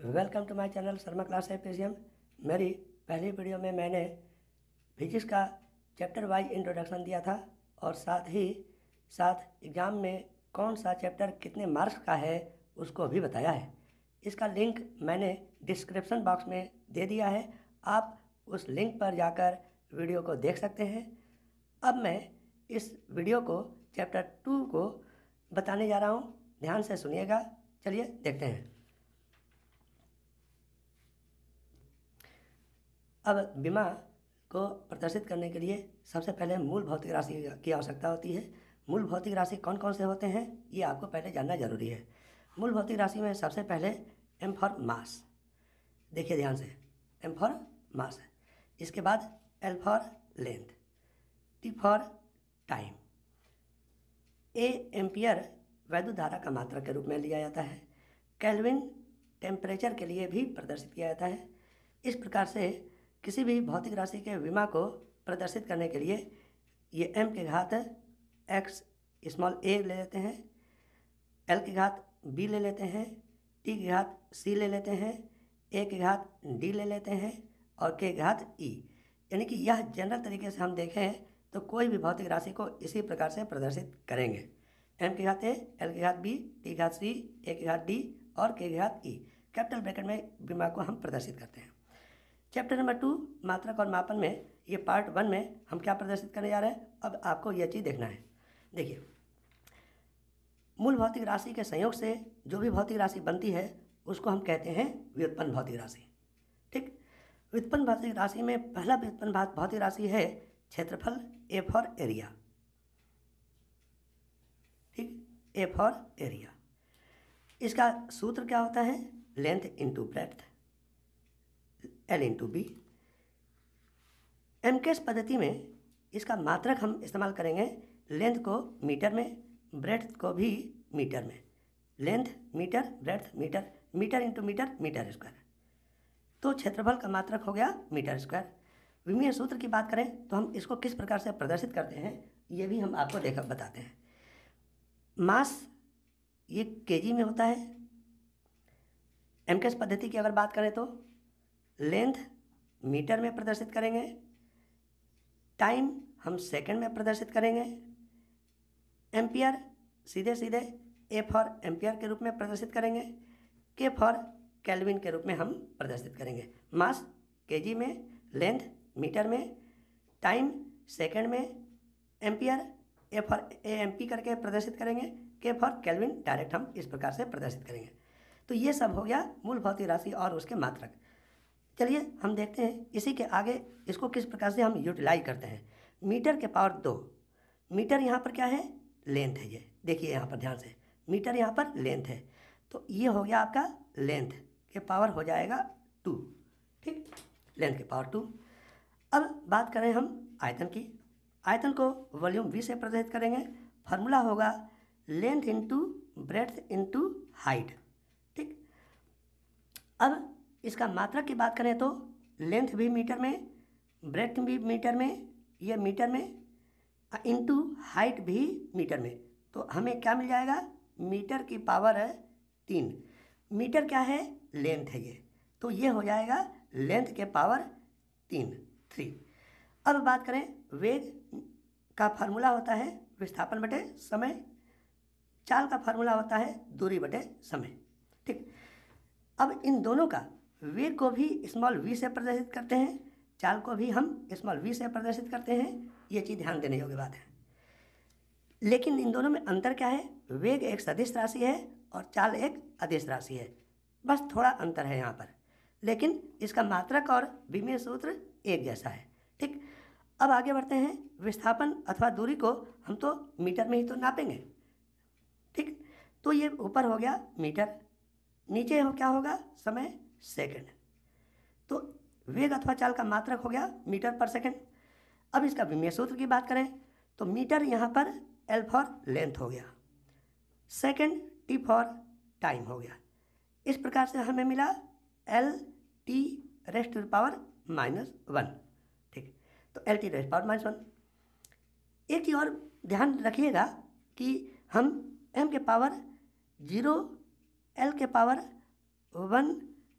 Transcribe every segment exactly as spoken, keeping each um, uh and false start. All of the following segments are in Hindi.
Welcome to my channel Sharma class efficient. मेरी पहली वीडियो में मैंने फिजिक्स का चैप्टर वाइज इंट्रोडक्शन दिया था और साथ ही साथ एग्ज़ाम में कौन सा चैप्टर कितने मार्क्स का है उसको भी बताया है। इसका लिंक मैंने डिस्क्रिप्शन बॉक्स में दे दिया है, आप उस लिंक पर जाकर वीडियो को देख सकते हैं। अब मैं इस वीडियो को चैप्टर टू को बताने जा रहा हूँ, ध्यान से सुनिएगा। चलिए देखते हैं। अब विमा को प्रदर्शित करने के लिए सबसे पहले मूल भौतिक राशि की आवश्यकता होती है। मूल भौतिक राशि कौन कौन से होते हैं ये आपको पहले जानना जरूरी है। मूल भौतिक राशि में सबसे पहले एम फॉर मास, देखिए ध्यान से, एम फॉर मास है। इसके बाद L for length, T for time, A ampere वैद्युत धारा का मात्रक के रूप में लिया जाता है। केल्विन टेम्परेचर के लिए भी प्रदर्शित किया जाता है। इस प्रकार से किसी भी भौतिक राशि के विमा को प्रदर्शित करने के लिए ये m के घात x स्मॉल a ले लेते हैं, l के घात b ले लेते हैं, t के घात c ले लेते हैं, a के घात d ले लेते हैं और k के घात e। यानी कि यह जनरल तरीके से हम देखें तो कोई भी भौतिक राशि को इसी प्रकार से प्रदर्शित करेंगे। m के घात a, l के घात b, t के घात c, a के घात d और k के घात e। कैपिटल ब्रैकेट में विमा को हम प्रदर्शित करते हैं। चैप्टर नंबर टू मात्रक और मापन में ये पार्ट वन में हम क्या प्रदर्शित करने जा रहे हैं, अब आपको यह चीज़ देखना है। देखिए, मूल भौतिक राशि के संयोग से जो भी भौतिक राशि बनती है उसको हम कहते हैं व्युत्पन्न भौतिक राशि। ठीक, व्युत्पन्न भौतिक राशि में पहला व्युत्पन्न भौतिक राशि है क्षेत्रफल, ए फॉर एरिया। ठीक, ए फॉर एरिया। इसका सूत्र क्या होता है, length into breadth, L into B. MKS पद्धति में इसका मात्रक हम इस्तेमाल करेंगे लेंथ को मीटर में, ब्रेड्थ को भी मीटर में। Length metre, breadth metre, metre into metre, metre square. तो क्षेत्रफल का मात्रक हो गया मीटर स्क्वायर। विमीय सूत्र की बात करें तो हम इसको किस प्रकार से प्रदर्शित करते हैं ये भी हम आपको देखा बताते हैं। मास ये केजी में होता है। एमकेस पद्धति की अगर बात करें तो लेंथ मीटर में प्रदर्शित करेंगे, टाइम हम सेकंड में प्रदर्शित करेंगे, एम्पियर सीधे सीधे ए फॉर एम्पियर के रूप में प्रदर्शित करेंगे, के फॉर केल्विन के रूप में हम प्रदर्शित करेंगे। मास केजी में, लेंथ मीटर में, टाइम सेकंड में, ampere A for A M P करके प्रदर्शित करेंगे, के फॉर केल्विन डायरेक्ट हम इस प्रकार से प्रदर्शित करेंगे। तो ये सब हो गया मूल भौतिक राशि और उसके मात्रक। चलिए हम देखते हैं इसी के आगे इसको किस प्रकार से हम यूटिलाइज करते हैं। मीटर के पावर दो, मीटर यहाँ पर क्या है, लेंथ है। ये देखिए यहाँ पर ध्यान से, मीटर यहाँ पर लेंथ है, तो ये हो गया आपका लेंथ के पावर हो जाएगा टू। ठीक, लेंथ के पावर टू। अब बात करें हम आयतन की। आयतन को वॉल्यूम वी से प्रदर्शित करेंगे। फार्मूला होगा length into breadth into height. ठीक, अब इसका मात्रक की बात करें तो लेंथ भी मीटर में, ब्रेड्थ भी मीटर में, ये मीटर में, इंटू हाइट भी मीटर में। तो हमें क्या मिल जाएगा, मीटर की पावर है तीन। मीटर क्या है, लेंथ है ये, तो ये हो जाएगा लेंथ के पावर तीन, थ्री। अब बात करें वेग का फार्मूला होता है विस्थापन बटे समय, चाल का फार्मूला होता है दूरी बटे समय। ठीक, अब इन दोनों का वेग को भी स्मॉल वी से प्रदर्शित करते हैं, चाल को भी हम स्मॉल वी से प्रदर्शित करते हैं। ये चीज़ ध्यान देने योग्य बात है। लेकिन इन दोनों में अंतर क्या है, वेग एक सदिश राशि है और चाल एक अदिश राशि है, बस थोड़ा अंतर है यहाँ पर, लेकिन इसका मात्रक और विमीय सूत्र एक जैसा है। ठीक, अब आगे बढ़ते हैं। विस्थापन अथवा दूरी को हम तो मीटर में ही तो नापेंगे। ठीक, तो ये ऊपर हो गया मीटर, नीचे हो क्या होगा, समय सेकंड। तो वेग अथवा चाल का मात्रक हो गया मीटर पर सेकंड। अब इसका विमीय सूत्र की बात करें तो मीटर यहाँ पर एल फॉर लेंथ हो गया, सेकंड टी फॉर टाइम हो गया। इस प्रकार से हमें मिला L T raised two power minus one. ठीक, तो L T raised power minus one. एक चीज़ और ध्यान रखिएगा कि हम एम के पावर जीरो, एल के पावर वन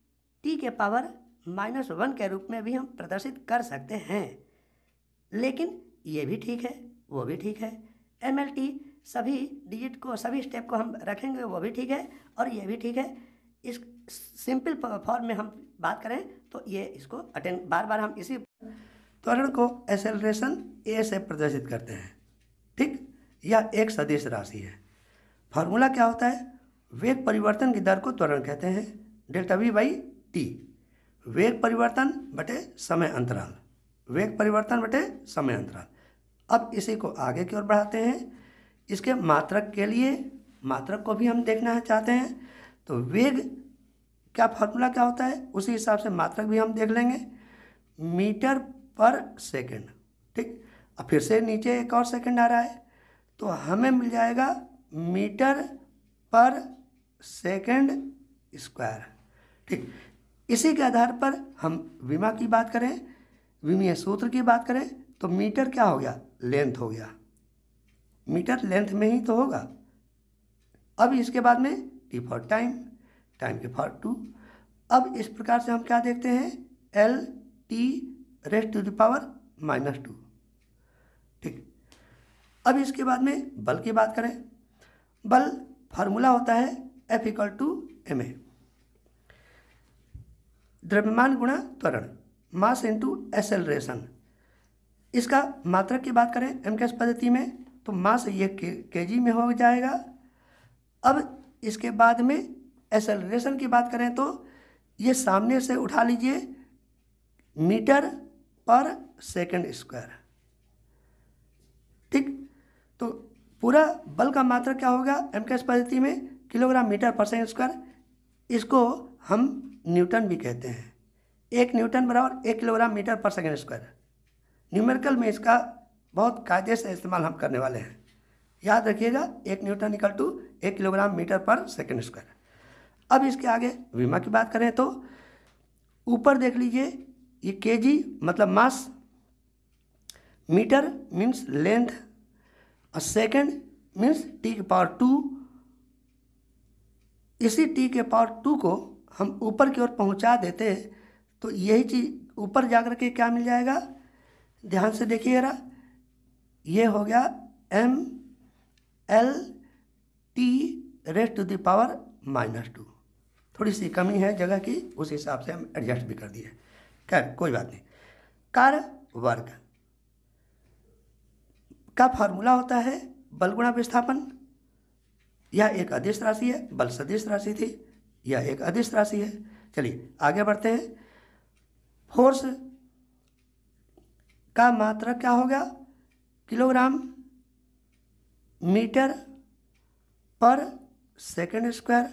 टी के पावर माइनस वन के रूप में भी हम प्रदर्शित कर सकते हैं। लेकिन ये भी ठीक है, वो भी ठीक है। एम एल टी सभी डिजिट को, सभी स्टेप को हम रखेंगे, वो भी ठीक है, और ये भी ठीक है। इस सिंपल फॉर्म में हम बात करें तो ये इसको अटेंड बार बार हम इसी त्वरण को एक्सेलरेशन ए से प्रदर्शित करते हैं। ठीक, यह एक सदिश राशि है। फार्मूला क्या होता है? वेग परिवर्तन की दर को त्वरण कहते हैं, डेल्टा वी बाई टी। वेग परिवर्तन बटे समय अंतराल, वेग परिवर्तन बटे समय अंतराल। अब इसी को आगे की ओर बढ़ाते हैं। इसके मात्रक के लिए, मात्रक को भी हम देखना चाहते हैं, तो वेग क्या फार्मूला क्या होता है, उसी हिसाब से मात्रक भी हम देख लेंगे, मीटर पर सेकंड। ठीक, अब फिर से नीचे एक और सेकंड आ रहा है, तो हमें मिल जाएगा मीटर पर सेकंड स्क्वायर। ठीक, इसी के आधार पर हम विमा की बात करें, विमीय सूत्र की बात करें, तो मीटर क्या हो गया? लेंथ हो गया। मीटर लेंथ में ही तो होगा। अब इसके बाद में टी फॉर टाइम, टाइम के फॉर टू। अब इस प्रकार से हम क्या देखते हैं? L T raised to the power minus two. ठीक, अब इसके बाद में बल की बात करें। बल फार्मूला होता है F equal to M A, द्रव्यमान गुणा त्वरण, मास इंटू एक्सेलरेशन। इसका मात्रक की बात करें एम के एस पद्धति में, तो मास ये के, केजी में हो जाएगा। अब इसके बाद में एक्सेलरेशन की बात करें तो ये सामने से उठा लीजिए, मीटर पर सेकंड स्क्वायर। ठीक, तो पूरा बल का मात्रक क्या होगा एम के एस पद्धति में? किलोग्राम मीटर पर सेकंड स्क्वायर। इसको हम न्यूटन भी कहते हैं। एक न्यूटन बराबर एक किलोग्राम मीटर पर सेकंड स्क्वायर। न्यूमेरिकल में इसका बहुत कायदे से इस्तेमाल हम करने वाले हैं, याद रखिएगा। एक न्यूटन इक्वल टू एक किलोग्राम मीटर पर सेकंड स्क्वायर। अब इसके आगे विमा की बात करें तो ऊपर देख लीजिए, ये केजी मतलब मास, मीटर मीन्स लेंथ, और सेकंड मीन्स टी के पावर टू। इसी टी के पावर टू को हम ऊपर की ओर पहुंचा देते तो यही चीज़ ऊपर जाकर के क्या मिल जाएगा? ध्यान से देखिएगा, ये हो गया M L T raised to the power minus two. थोड़ी सी कमी है जगह की, उस हिसाब से हम एडजस्ट भी कर दिए। खैर कोई बात नहीं। कार्य वर्ग का फार्मूला होता है बल गुणा विस्थापन। यह एक अदिश राशि है, बल सदिश राशि थी, यह एक अदिश राशि है। चलिए आगे बढ़ते हैं। फोर्स का मात्रक क्या होगा? किलोग्राम मीटर पर सेकंड स्क्वायर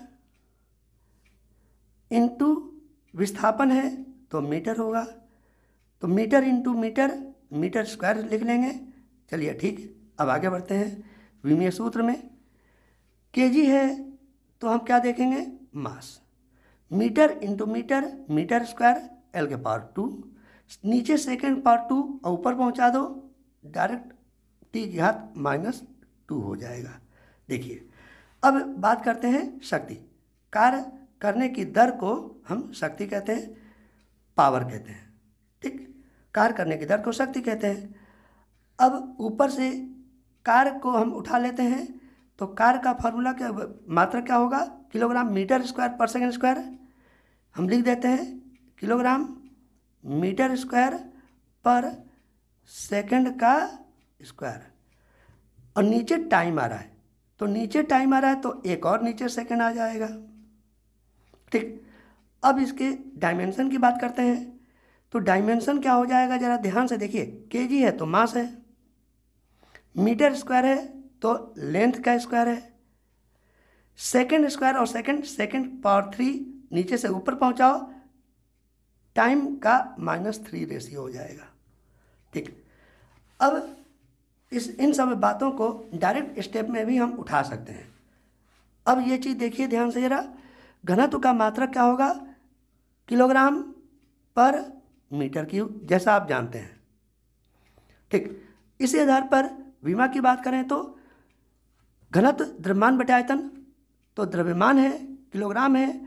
इंटू विस्थापन है तो मीटर होगा, तो metre into metre, metre square लिख लेंगे। चलिए ठीक, अब आगे बढ़ते हैं। विमीय सूत्र में केजी है तो हम क्या देखेंगे? Mass. Metre into metre, metre square, L के पावर टू। नीचे सेकंड पावर टू और ऊपर पहुंचा दो, डायरेक्ट टी की घात माइनस टू हो जाएगा। देखिए अब बात करते हैं शक्ति। कार्य करने की दर को हम शक्ति कहते हैं, पावर कहते हैं। ठीक, कार्य करने की दर को शक्ति कहते हैं। अब ऊपर से कार्य को हम उठा लेते हैं, तो कार्य का फार्मूला क्या, मात्रक क्या होगा? किलोग्राम मीटर स्क्वायर पर सेकंड स्क्वायर। हम लिख देते हैं किलोग्राम मीटर स्क्वायर पर सेकंड का स्क्वायर। और नीचे टाइम आ रहा है, तो नीचे टाइम आ रहा है तो एक और नीचे सेकंड आ जाएगा। ठीक, अब इसके डायमेंशन की बात करते हैं, तो डायमेंशन क्या हो जाएगा जरा ध्यान से देखिए। केजी है तो मास है, मीटर स्क्वायर है तो लेंथ का स्क्वायर है, सेकंड स्क्वायर और सेकंड सेकंड पावर थ्री, नीचे से ऊपर पहुंचाओ, टाइम का माइनस थ्री रेशियो हो जाएगा। ठीक, अब इस इन सब बातों को डायरेक्ट स्टेप में भी हम उठा सकते हैं। अब ये चीज़ देखिए ध्यान से जरा, घनत्व का मात्रक क्या होगा? किलोग्राम पर मीटर क्यूब, जैसा आप जानते हैं। ठीक, इसी आधार पर विमा की बात करें तो घनत्व द्रव्यमान बटे आयतन, तो द्रव्यमान है किलोग्राम है,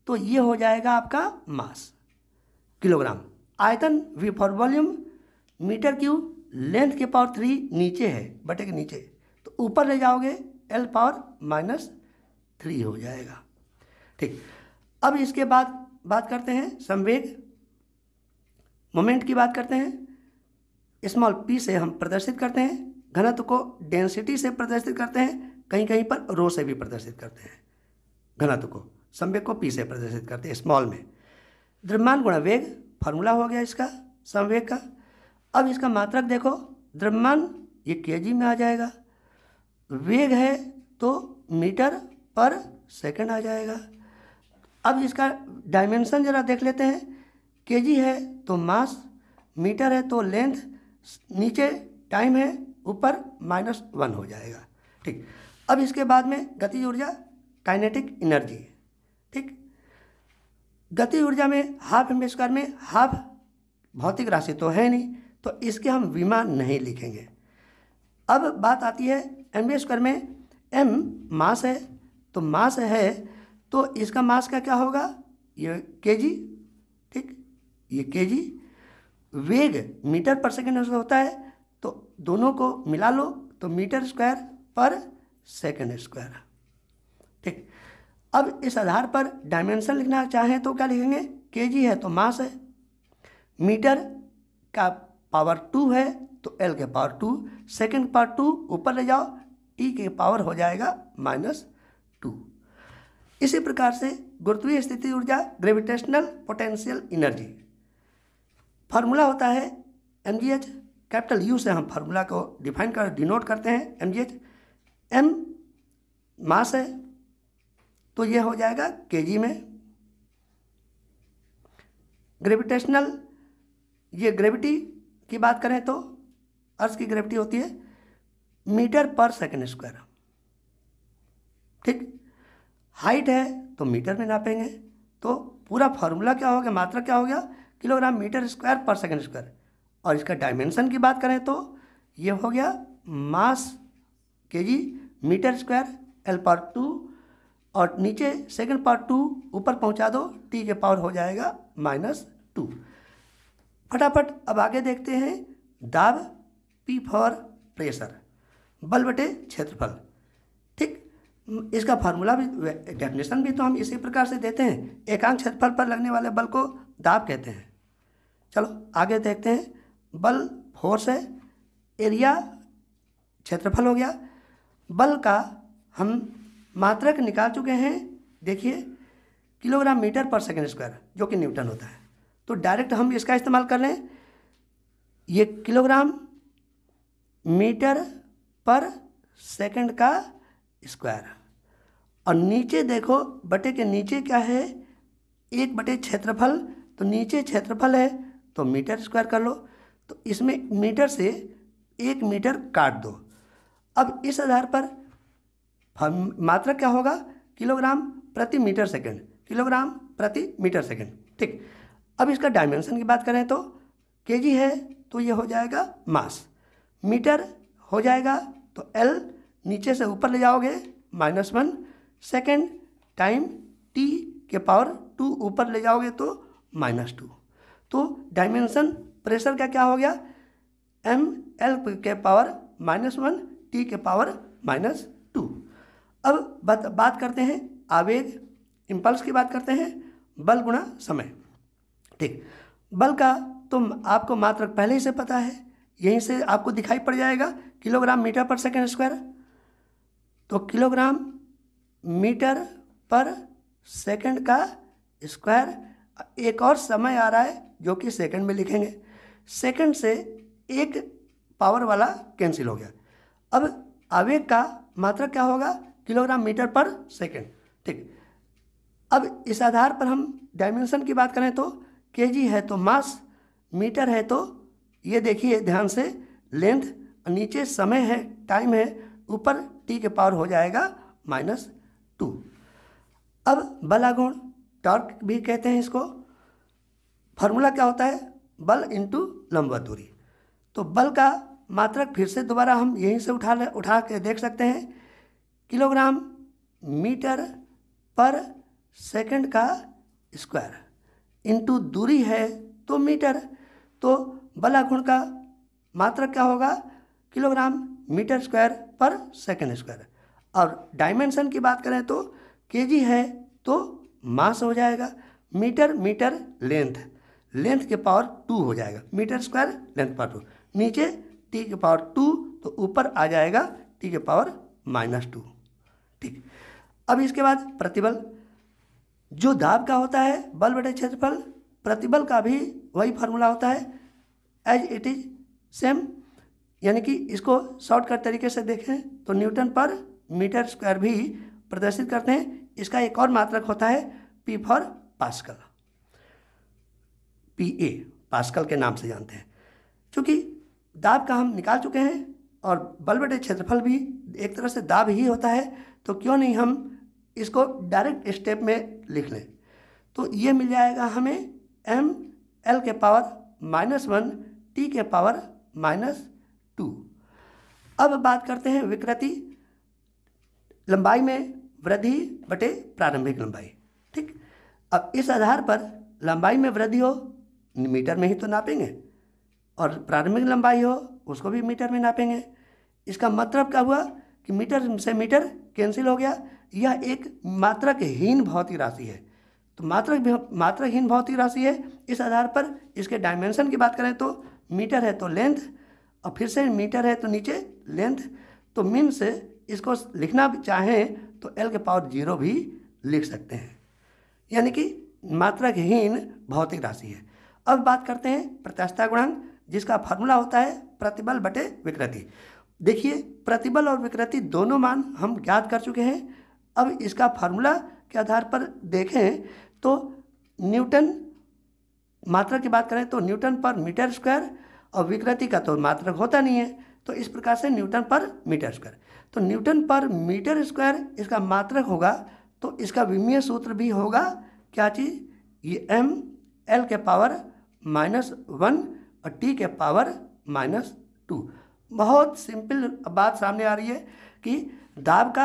तो ये हो जाएगा आपका मास किलोग्राम। आयतन V for volume metre cube, length के पावर थ्री नीचे है बटे के नीचे, तो ऊपर ले जाओगे एल पावर माइनस थ्री हो जाएगा। ठीक, अब इसके बाद बात करते हैं संवेग मोमेंट की बात करते हैं। स्मॉल पी से हम प्रदर्शित करते हैं, घनत्व को डेंसिटी से प्रदर्शित करते हैं, कहीं कहीं पर रो से भी प्रदर्शित करते हैं घनत्व को, संवेग को पी से प्रदर्शित करते हैं स्मॉल में। द्रव्यमान गुणा वेग फार्मूला हो गया इसका संवेग का। अब इसका मात्रक देखो, द्रव्यमान ये केजी में आ जाएगा, वेग है तो मीटर पर सेकंड आ जाएगा। अब इसका डायमेंशन जरा देख लेते हैं, केजी है तो मास, मीटर है तो लेंथ, नीचे टाइम है, ऊपर माइनस वन हो जाएगा। ठीक, अब इसके बाद में गतिज ऊर्जा काइनेटिक एनर्जी। ठीक, गति ऊर्जा में हाफ एम स्क्वायर में हाफ भौतिक राशि तो है नहीं, तो इसके हम विमा नहीं लिखेंगे। अब बात आती है एम स्क्वायर में, एम मास है तो मास है तो इसका मास का क्या होगा, ये केजी। ठीक, ये केजी, वेग मीटर पर सेकंड होता है तो दोनों को मिला लो तो मीटर स्क्वायर पर सेकंड स्क्वायर। ठीक, अब इस आधार पर डायमेंशन लिखना चाहें तो क्या लिखेंगे, केजी है तो मास है, मीटर का पावर टू है तो एल के power two, second power two ऊपर ले जाओ, टी के पावर हो जाएगा माइनस टू। इसी प्रकार से गुरुत्वीय स्थिति ऊर्जा ग्रेविटेशनल पोटेंशियल एनर्जी, फार्मूला होता है M G H, capital U से हम फार्मूला को डिफाइन कर डिनोट करते हैं M G H. M mass है तो ये हो जाएगा केजी में, ग्रेविटेशनल, ये ग्रेविटी की बात करें तो अर्थ की ग्रेविटी होती है मीटर पर सेकंड स्क्वायर। ठीक, हाइट है तो मीटर में नापेंगे, तो पूरा फार्मूला क्या हो गया, मात्रा क्या हो गया, किलोग्राम मीटर स्क्वायर पर सेकंड स्क्वायर। और इसका डायमेंशन की बात करें तो ये हो गया mass KG metre square L power two, और नीचे सेकंड पावर टू ऊपर पहुंचा दो, टी के पावर हो जाएगा माइनस टू। फटाफट अब आगे देखते हैं, दाब पी फॉर प्रेशर, बल बटे क्षेत्रफल। ठीक, इसका फार्मूला भी, डेफिनेशन भी तो हम इसी प्रकार से देते हैं, एकांक क्षेत्रफल पर लगने वाले बल को दाब कहते हैं। चलो आगे देखते हैं, बल फोर्स है, एरिया क्षेत्रफल हो गया। बल का हम मात्रक निकाल चुके हैं, देखिए किलोग्राम मीटर पर सेकंड स्क्वायर जो कि न्यूटन होता है, तो डायरेक्ट हम इसका इस्तेमाल कर लें, ये किलोग्राम मीटर पर सेकंड का स्क्वायर, और नीचे देखो बटे के नीचे क्या है, एक बटे क्षेत्रफल, तो नीचे क्षेत्रफल है तो मीटर स्क्वायर कर लो, तो इसमें मीटर से एक मीटर काट दो। अब इस आधार पर मात्रक क्या होगा, किलोग्राम प्रति मीटर सेकंड, किलोग्राम प्रति मीटर सेकंड। ठीक, अब इसका डायमेंशन की बात करें तो केजी है तो ये हो जाएगा मास, मीटर हो जाएगा तो एल नीचे से ऊपर ले जाओगे minus one, second time T के पावर टू ऊपर ले जाओगे तो माइनस टू। तो डायमेंशन प्रेशर का क्या हो गया, एम एल के पावर माइनस वन, टी के पावर माइनस टू। अब बात बात करते हैं आवेग, इम्पल्स की बात करते हैं, बल गुणा समय। ठीक, बल का तो आपको मात्रक पहले ही से पता है, यहीं से आपको दिखाई पड़ जाएगा, किलोग्राम मीटर पर सेकंड स्क्वायर, तो किलोग्राम मीटर पर सेकंड का स्क्वायर। एक और समय आ रहा है जो कि सेकंड में लिखेंगे, सेकंड से एक पावर वाला कैंसिल हो गया। अब आवेग का मात्रक क्या होगा, किलोग्राम मीटर पर सेकंड। ठीक, अब इस आधार पर हम डायमेंशन की बात करें तो केजी है तो मास, मीटर है तो ये देखिए ध्यान से लेंथ, नीचे समय है टाइम है, ऊपर टी के पावर हो जाएगा माइनस टू। अब बलागुण टॉर्क भी कहते हैं इसको, फार्मूला क्या होता है, बल इंटू लंबवत दूरी। तो बल का मात्रक फिर से दोबारा हम यहीं से उठा ले उठा के देख सकते हैं, किलोग्राम मीटर पर सेकंड का स्क्वायर इंटू दूरी है तो मीटर, तो बलाघूर्ण का मात्रक क्या होगा, किलोग्राम मीटर स्क्वायर पर सेकंड स्क्वायर। और डायमेंशन की बात करें तो केजी है तो मास हो जाएगा, मीटर मीटर लेंथ, लेंथ के पावर टू हो जाएगा, metre square length power two, नीचे टी के पावर टू तो ऊपर आ जाएगा टी के पावर माइनस टू। ठीक, अब इसके बाद प्रतिबल, जो दाब का होता है बल बटे क्षेत्रफल, प्रतिबल का भी वही फार्मूला होता है एज इट इज सेम, यानी कि इसको शॉर्टकट तरीके से देखें तो न्यूटन पर मीटर स्क्वायर भी प्रदर्शित करते हैं। इसका एक और मात्रक होता है P for pascal, P A pascal के नाम से जानते हैं। चूँकि दाब का हम निकाल चुके हैं और बल बटे क्षेत्रफल भी एक तरह से दाब ही होता है, तो क्यों नहीं हम इसको डायरेक्ट स्टेप में लिख लें। तो ये मिल जाएगा हमें एम एल के पावर माइनस वन टी के पावर माइनस टू। अब बात करते हैं विकृति, लंबाई में वृद्धि बटे प्रारंभिक लंबाई। ठीक, अब इस आधार पर लंबाई में वृद्धि हो मीटर में ही तो नापेंगे, और प्रारंभिक लंबाई हो उसको भी मीटर में नापेंगे। इसका मतलब क्या हुआ कि मीटर से मीटर कैंसिल हो गया। यह एक मात्रकहीन भौतिक राशि है, तो मात्रक मात्रकहीन भौतिक राशि है। इस आधार पर इसके डायमेंशन की बात करें तो मीटर है तो लेंथ, और फिर से मीटर है तो नीचे लेंथ, तो मीन से इसको लिखना भी चाहें तो एल के पावर जीरो भी लिख सकते हैं, यानी कि मात्रकहीन भौतिक राशि है। अब बात करते हैं प्रत्यास्थता गुणांक, जिसका फार्मूला होता है प्रतिबल बटे विकृति। देखिए प्रतिबल और विकृति दोनों मान हम ज्ञात कर चुके हैं। अब इसका फार्मूला के आधार पर देखें तो न्यूटन, मात्रा की बात करें तो न्यूटन पर मीटर स्क्वायर, और विकृति का तो मात्रक होता नहीं है, तो इस प्रकार से न्यूटन पर मीटर स्क्वायर। तो न्यूटन पर मीटर स्क्वायर इसका मात्रक होगा, तो इसका विमीय सूत्र भी होगा क्या चीज़, ये एम एल के पावर माइनस वन और टी के पावर माइनस टू। बहुत सिंपल बात सामने आ रही है कि दाब का,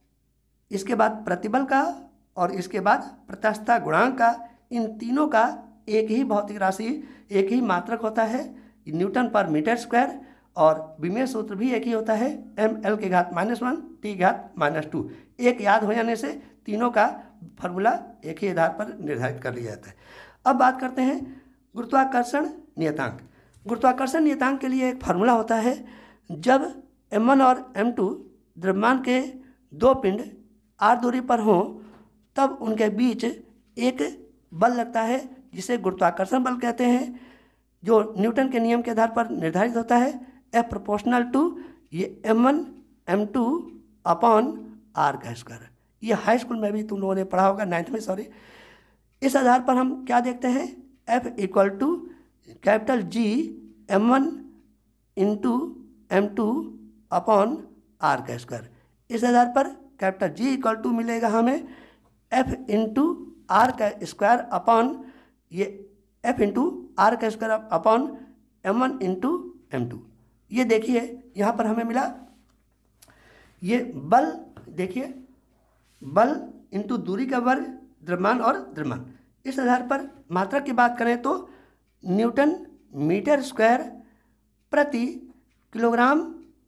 इसके बाद प्रतिबल का और इसके बाद प्रत्यास्थता गुणांक का, इन तीनों का एक ही भौतिक राशि, एक ही मात्रक होता है न्यूटन पर मीटर स्क्वायर, और विमेय सूत्र भी एक ही होता है एम एल के घात माइनस वन टी घात माइनस टू। एक याद हो जाने से तीनों का फार्मूला एक ही आधार पर निर्धारित कर लिया जाता है। अब बात करते हैं गुरुत्वाकर्षण नियतांक। गुरुत्वाकर्षण नियतांक के लिए एक फार्मूला होता है, जब एम वन और एम टू द्रव्यमान के दो पिंड आर दूरी पर हों तब उनके बीच एक बल लगता है जिसे गुरुत्वाकर्षण बल कहते हैं, जो न्यूटन के नियम के आधार पर निर्धारित होता है एफ प्रोपोर्शनल टू ये M one M two upon R का स्क्वायर। ये हाई स्कूल में भी तुम लोगों ने पढ़ा होगा, नाइन्थ में सॉरी। इस आधार पर हम क्या देखते हैं, F equal to capital G M one into M two upon R का स्क्वायर। इस आधार पर कैपिटल जी इक्वल टू मिलेगा हमें एफ इंटू आर का स्क्वायर अपॉन ये एफ इंटू आर का square upon M one into M two. ये देखिए यहाँ पर हमें मिला ये बल, देखिए बल इंटू दूरी का वर्ग, द्रव्यमान और द्रव्यमान। इस आधार पर मात्रक की बात करें तो न्यूटन मीटर स्क्वायर प्रति किलोग्राम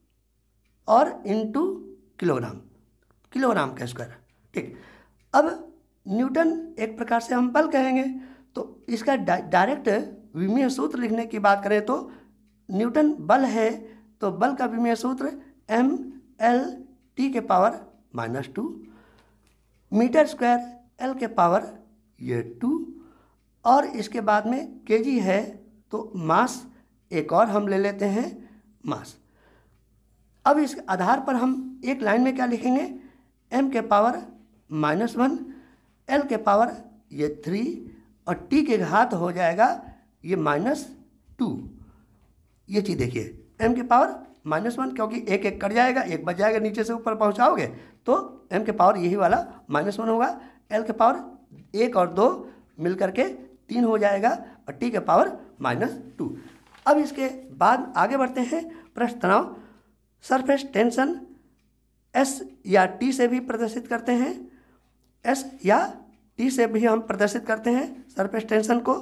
और इंटू किलोग्राम, किलोग्राम का स्क्वायर। ठीक, अब न्यूटन एक प्रकार से हम बल कहेंगे, तो इसका डायरेक्ट विमीय सूत्र लिखने की बात करें तो न्यूटन बल है तो बल का विमीय सूत्र एम एल टी के power minus two, metre square L के पावर ये टू, और इसके बाद में केजी है तो मास एक और हम ले लेते हैं मास। अब इस आधार पर हम एक लाइन में क्या लिखेंगे, एम के पावर माइनस वन, एल के पावर ये थ्री, और टी के घात हो जाएगा ये माइनस टू। ये चीज़ देखिए एम के पावर माइनस वन, क्योंकि एक एक कट जाएगा, एक बच जाएगा, नीचे से ऊपर पहुंचाओगे तो एम के पावर यही वाला माइनस वन होगा, एल के पावर एक और दो मिल करके तीन हो जाएगा, और टी के पावर माइनस टू। अब इसके बाद आगे बढ़ते हैं पृष्ठ तनाव। सरफेस टेंशन एस या टी से भी प्रदर्शित करते हैं, एस या टी से भी हम प्रदर्शित करते हैं सरफेस टेंशन को।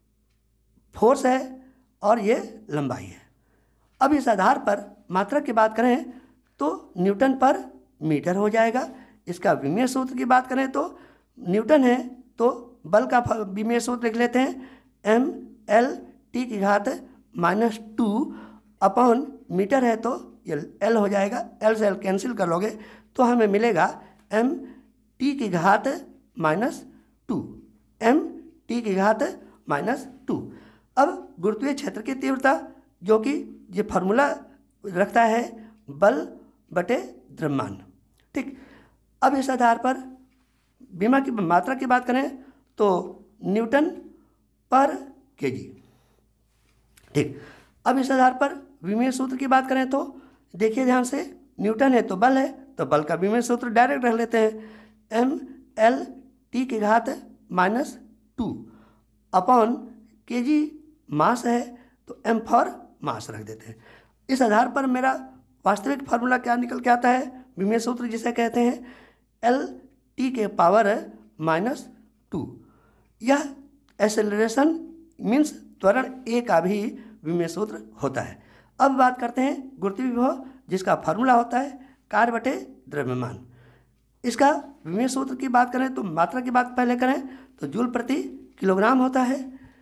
फोर्स है और ये लंबाई है। अब इस आधार पर मात्रक की बात करें तो न्यूटन पर मीटर हो जाएगा। इसका विमीय सूत्र की बात करें तो न्यूटन है तो बल का विमीय सूत्र लिख लेते हैं, एम एल टी की घात माइनस टू अपॉन मीटर है तो ये एल हो जाएगा। एल से एल कैंसिल कर लोगे तो हमें मिलेगा एम टी की घात माइनस टू, एम टी की घात माइनस टू। अब गुरुत्वीय क्षेत्र की तीव्रता जो कि ये फार्मूला रखता है बल बटे द्रव्यमान। ठीक, अब इस आधार पर विमा की मात्रा की बात करें तो न्यूटन पर केजी। ठीक, अब इस आधार पर विमीय सूत्र की बात करें तो देखिए ध्यान से, न्यूटन है तो बल है तो बल का विमीय सूत्र डायरेक्ट रख लेते हैं, एम एल टी की घात माइनस टू अपॉन के जी मास है तो एम फॉर मास रख देते हैं। इस आधार पर मेरा वास्तविक फार्मूला क्या निकल के आता है, विमीय सूत्र जिसे कहते हैं एल टी के पावर माइनस टू। यह एक्सेलरेशन मीन्स त्वरण ए का भी विमीय सूत्र होता है। अब बात करते हैं गुरुत्वीय विभव जिसका फार्मूला होता है कार्य बटे द्रव्यमान। इसका विमीय सूत्र की बात करें तो मात्रा की बात पहले करें तो जूल प्रति किलोग्राम होता है।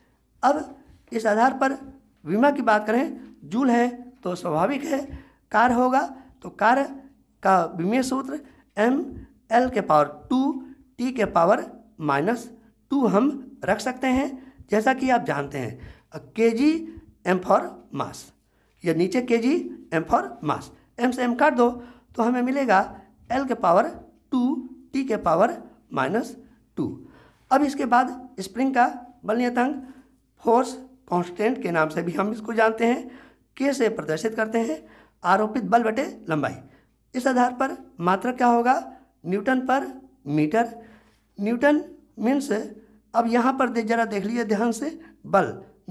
अब इस आधार पर विमा की बात करें, जूल है तो स्वाभाविक है, कार्य होगा तो कार्य का विमीय सूत्र एम एल के पावर टू टी के पावर माइनस टू हम रख सकते हैं। जैसा कि आप जानते हैं के जी एम फॉर मास, या नीचे के G M for mass, M से एम काट दो तो हमें मिलेगा एल के पावर टू टी के पावर माइनस टू। अब इसके बाद स्प्रिंग का बल नियतांक फोर्स कांस्टेंट के नाम से भी हम इसको जानते हैं, के से प्रदर्शित करते हैं आरोपित बल बटे लंबाई। इस आधार पर मात्रा क्या होगा, न्यूटन पर मीटर। न्यूटन मीन्स अब यहाँ पर दे जरा देख लीजिए ध्यान से, बल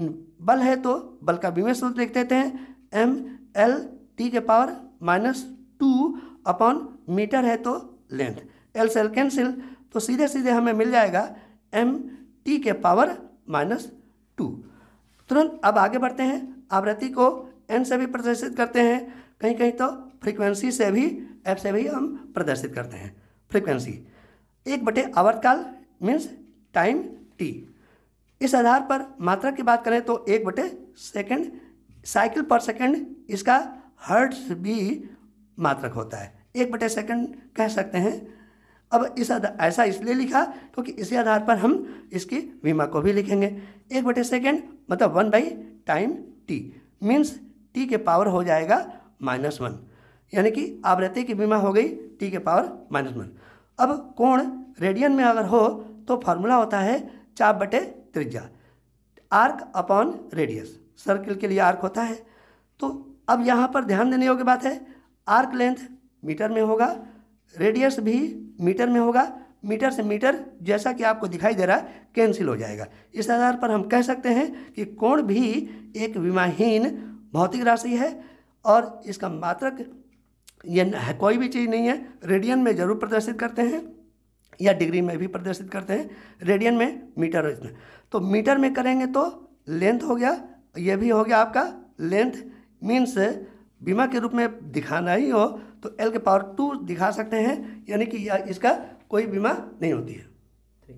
बल है तो बल का विमीय सूत्र लिख देते हैं एम एल टी के power minus two upon metre है तो लेंथ, एल से एल कैंसिल तो सीधे सीधे हमें मिल जाएगा एम टी के पावर माइनस टू। तुरंत अब आगे बढ़ते हैं, आवृत्ति को एन से भी प्रदर्शित करते हैं, कहीं कहीं तो फ्रीक्वेंसी से भी एफ से भी हम प्रदर्शित करते हैं। फ्रीक्वेंसी एक बटे आवर्तकाल मीन्स टाइम टी। इस आधार पर मात्रा की बात करें तो एक बटे सेकेंड, साइकिल पर सेकेंड इसका हर्ट्ज भी मात्रक होता है, एक बटे सेकेंड कह सकते हैं। अब इस ऐसा इसलिए लिखा क्योंकि इसी आधार पर हम इसकी विमा को भी लिखेंगे। एक बटे सेकेंड मतलब one by time T means T के पावर हो जाएगा माइनस वन, यानी कि आवृत्ति की विमा हो गई टी के पावर माइनस वन। अब कोण रेडियन में अगर हो तो फार्मूला होता है चाप बटे त्रिज्या, आर्क अपॉन रेडियस, सर्किल के लिए आर्क होता है। तो अब यहाँ पर ध्यान देने योग्य बात है, आर्क लेंथ मीटर में होगा, रेडियस भी मीटर में होगा, मीटर से मीटर जैसा कि आपको दिखाई दे रहा है कैंसिल हो जाएगा। इस आधार पर हम कह सकते हैं कि कोण भी एक विमाहीन भौतिक राशि है और इसका मात्रक ये है कोई भी चीज़ नहीं है। रेडियन में जरूर प्रदर्शित करते हैं या डिग्री में भी प्रदर्शित करते हैं, रेडियन में मीटर और इसमें तो मीटर में करेंगे तो लेंथ हो गया, ये भी हो गया आपका लेंथ मीन्स बीमा के रूप में दिखाना ही हो तो एल के पावर टू दिखा सकते हैं, यानी कि इसका कोई बीमा नहीं होती है।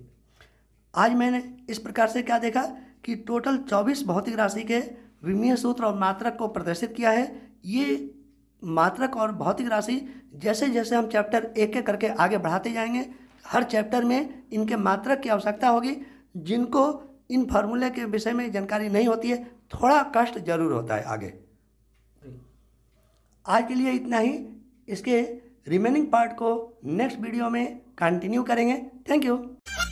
आज मैंने इस प्रकार से क्या देखा कि टोटल चौबीस भौतिक राशि के विमीय सूत्र और मात्रक को प्रदर्शित किया है। ये मात्रक और भौतिक राशि जैसे जैसे हम चैप्टर एक एक करके आगे बढ़ाते जाएंगे, हर चैप्टर में इनके मात्रक की आवश्यकता होगी। जिनको इन फार्मूले के विषय में जानकारी नहीं होती है थोड़ा कष्ट जरूर होता है आगे। आज के लिए इतना ही, इसके रिमेनिंग पार्ट को नेक्स्ट वीडियो में कंटिन्यू करेंगे। Thank you.